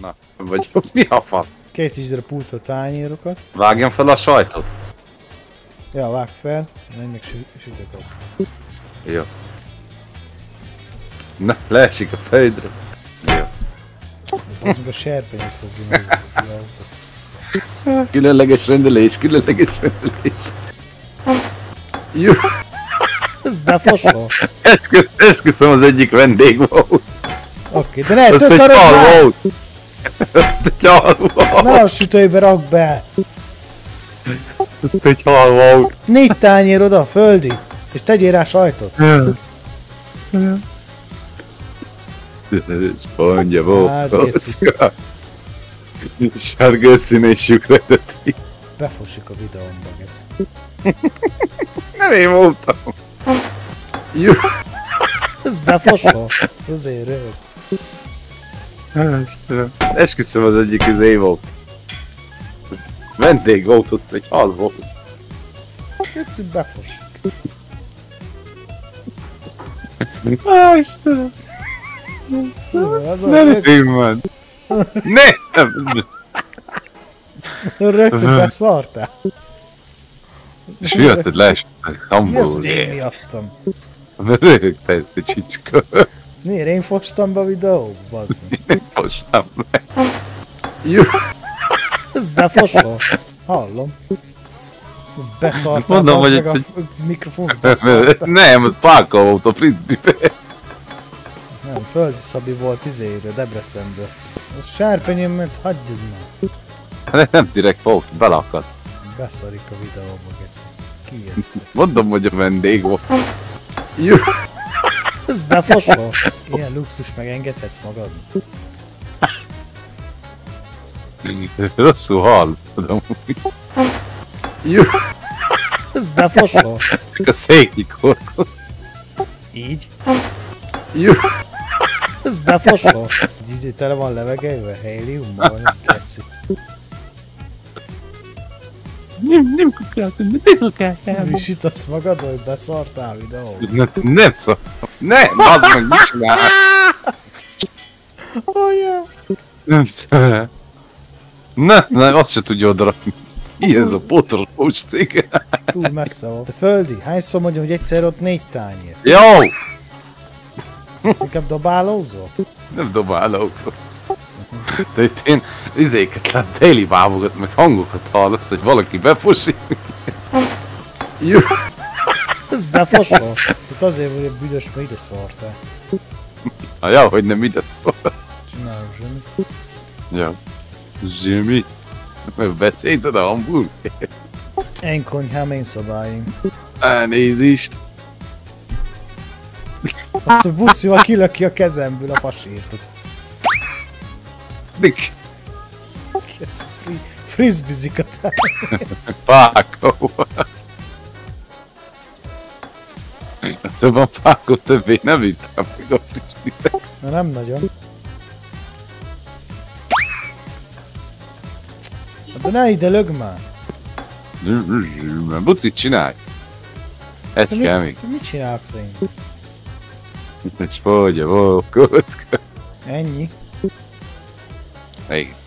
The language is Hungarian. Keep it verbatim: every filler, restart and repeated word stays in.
Na, vagy mi a fasz? Készítsd a pultra a tányérokat. Vágjam fel a sajtot? Ja, vágd fel. Menj meg sü sütök a... Jó. Na, leesik a fejedre. Jó. Az meg a serpenyőt fog kinezni az autó. Különleges rendelés, különleges rendelés. Jó. Ez befosol. Esküsz, esküszöm az egyik vendég volt. Oké, de ne, Azt tök egy arra hal már! volt. Azt egy hal volt. Ne a sütőjbe rak be! Azt egy hal volt. Négy tányér oda, földi! És tegyél rá sajtot! Spongya volt. Hát, geci. Sárga színésük redeti. Befosik a videómba, geci. Nem én voltam. Jó. Ez befosol. Ez azért röhögsz. Istenem. Esküszöm az egyik izé volt. Vendég volt, azt egy hal volt. Geci, befosik. Á, Istenem. Az Ne röhögj már. Ne! Rögsz, hogy beszartál. És miatted leesett a Mi az, hamból. hogy én miattam? Mert röhögte ezt a csicska. Miért én fostam be a videóba, bazd meg? Nem fossam meg. Jó. Ez befosol. Hallom. Beszartál, Mondom, bazd hogy meg egy- a mikrofont beszartál. Nem, az Pálka volt a frisbee-be. Nem, Földi Szabi volt izéről, Debrecenből. Az sárpenyém, mert hagyjad már. Nem direkt volt, belakadt. Beszarik a videóba, geci. Ki ezt? Mondom, hogy a vendég volt. Jó. Ez befosol. Ilyen luxus megengedhetsz magadnak. Rosszul hall. Tudom. Jó. Ez befosol. Csak a széknyi korkot. Így. Jó. Ez befosol. Izé tele van levegővel, héliummal, vagy nem keci. Nem, nem kukátom, de titokáltál. Visítasz magad, hogy beszartál videóba. Ne, nem szó. Nem, az meg mit csinálsz? Olyan. Nem szó. Ne, ne, azt se tudja odarakni. Mi ez a potrós cég? Túl messze volt. De Földi, hányszor mondjam, hogy egyszer ott négy tányér? Jó! Inkább dobálózol? Nem dobálok szó. De itt én izéket lesz, déli bábogat, meg hangokat hallasz, hogy valaki befosik. Jó. Ez befosol. Hát azért vagy a büdös, mert ide szartál. Ha ja, hogy nem ide szól. Csinálok zsömit. Ja. Zsimi. Mert becézed a hamburg. Én konyhám, én szabályim. Elnézést. Azt a bucival kilöki a kezemből a fasírtot. Mik? Keci, fri frisbizik a tál. Pákó. Szóval Pákó többé nem vittem meg a frisbee-be. Na nem nagyon. De ne ide lög már. Bucit csinálj. Egy Szóval kell mit, még. szóval mit csinálok én? És fogja, ó, kocka. Ennyi. Igen.